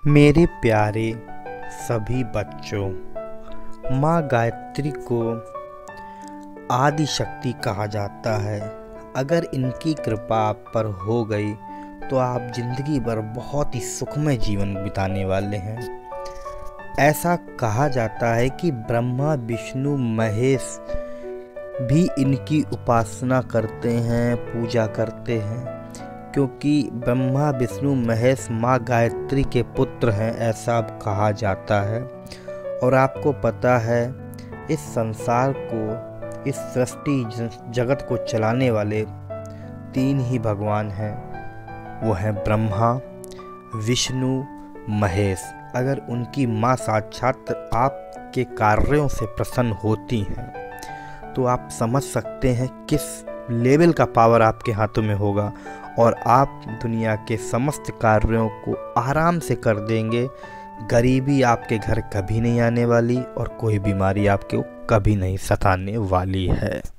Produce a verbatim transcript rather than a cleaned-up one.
मेरे प्यारे सभी बच्चों, माँ गायत्री को आदि शक्ति कहा जाता है। अगर इनकी कृपा आप पर हो गई तो आप जिंदगी भर बहुत ही सुखमय जीवन बिताने वाले हैं। ऐसा कहा जाता है कि ब्रह्मा विष्णु महेश भी इनकी उपासना करते हैं, पूजा करते हैं, क्योंकि ब्रह्मा विष्णु महेश माँ गायत्री के पुत्र हैं, ऐसा कहा जाता है। और आपको पता है, इस संसार को, इस सृष्टि जगत को चलाने वाले तीन ही भगवान हैं, वो हैं ब्रह्मा विष्णु महेश। अगर उनकी माँ साक्षात आपके कार्यों से प्रसन्न होती हैं तो आप समझ सकते हैं किस लेवल का पावर आपके हाथों में होगा और आप दुनिया के समस्त कार्यों को आराम से कर देंगे। गरीबी आपके घर कभी नहीं आने वाली और कोई बीमारी आपको कभी नहीं सताने वाली है।